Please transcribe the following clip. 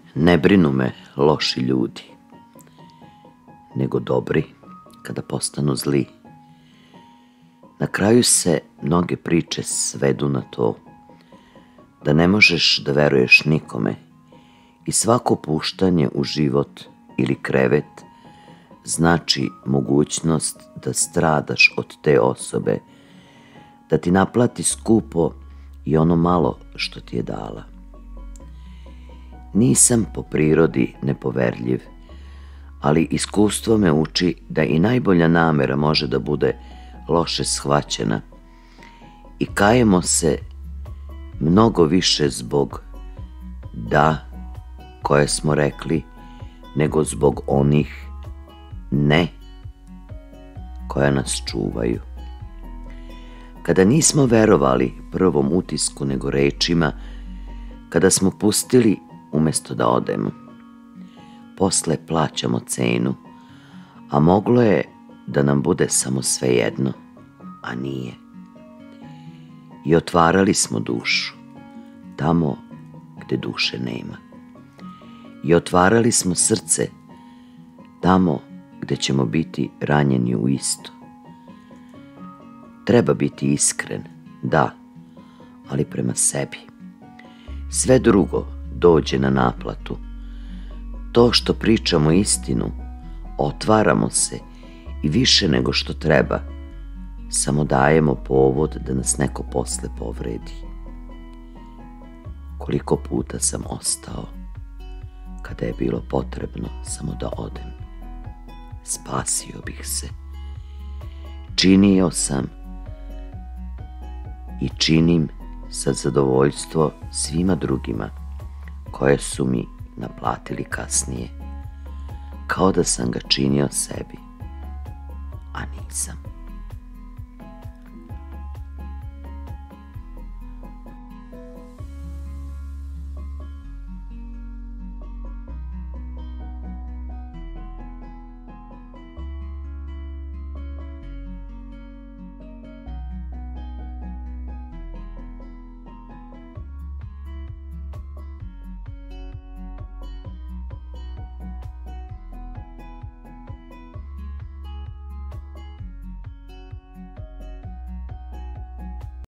Ne brinu me loši ljudi, nego dobri kada postanu zli. Na kraju se mnoge priče svedu na to da ne možeš da veruješ nikome i svako puštanje u život ili krevet znači mogućnost da stradaš od te osobe, da ti naplati skupo i ono malo što ti je dala. Nisam po prirodi nepoverljiv, ali iskustvo me uči da i najbolja namera može da bude loše shvaćena i kajemo se mnogo više zbog da koje smo rekli nego zbog onih ne koja nas čuvaju. Kada nismo verovali prvom utisku nego rečima, kada smo pustili umesto da odemo, posle plaćamo cenu, a moglo je da nam bude samo svejedno, a nije. I otvarali smo dušu, tamo gde duše nema. I otvarali smo srce, tamo gde ćemo biti ranjeni u isto. Treba biti iskren, da, ali prema sebi. Sve drugo dođe na naplatu. To što pričamo istinu, otvaramo se i više nego što treba, samo dajemo povod da nas neko posle povredi. Koliko puta sam ostao kada je bilo potrebno samo da odem. Spasio bih se. Činio sam i činim sa zadovoljstvo svima drugima koje su mi naplatili kasnije, kao da sam ga činio sebi, a nisam.